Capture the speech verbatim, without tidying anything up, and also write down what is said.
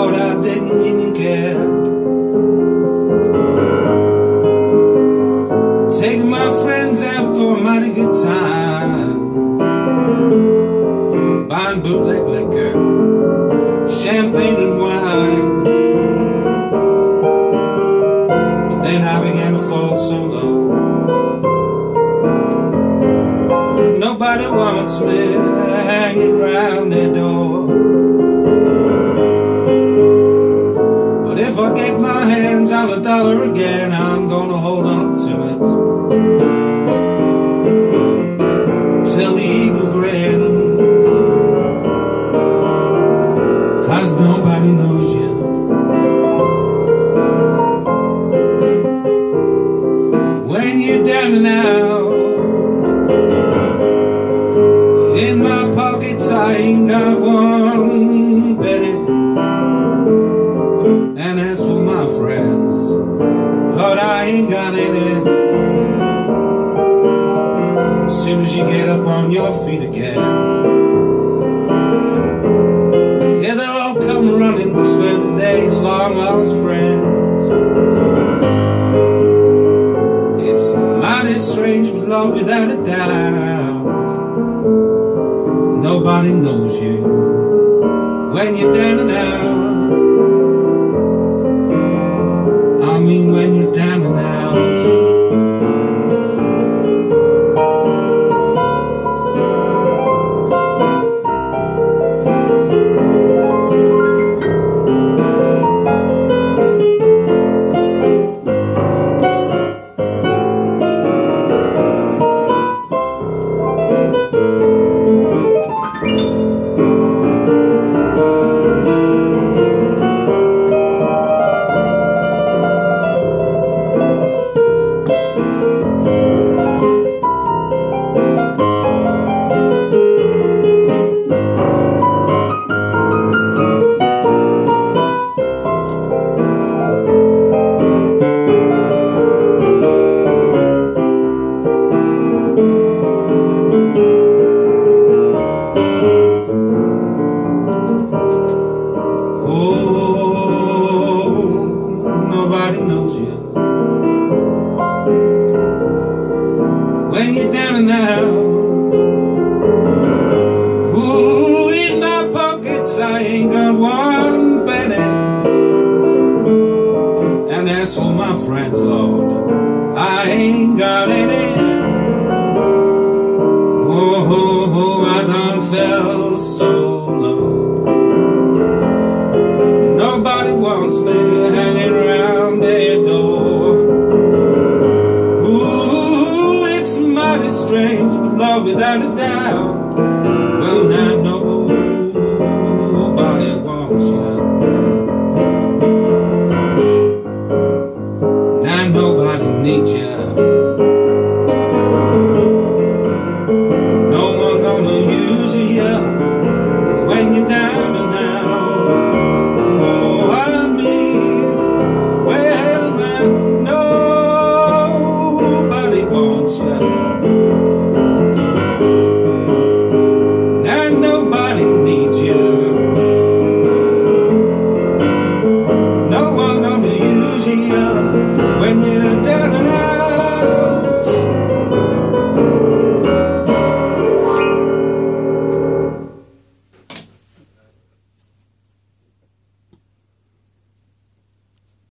thought I didn't even care. Taking my friends out for a mighty good time, buying bootleg liquor, champagne and wine. But then I began to fall so low. Nobody wants me hanging around their door. But if I get my hands on a dollar again, I'm gonna hold on to it till the eagle grins. 'Cause nobody knows you when you're down and out. In my pockets I ain't got one penny, and as for my friends, Lord, I ain't got any. As soon as you get up on your feet again, yeah, they'll all come running to swear that they long lost friends. It's mighty strange, but Lord, without a doubt, nobody knows you when you're down and out. I mean, when you're down and out. Nobody knows you when you're down and out. Ooh, in my pockets I ain't got one penny, and as for my friends, Lord, I ain't got any. Oh, oh, oh, I done fell so low. Nobody wants me hanging around their door. Ooh, it's mighty strange, but Lord, without a doubt, well, now nobody wants you. Now nobody needs you. No one gonna use you when you're down and out.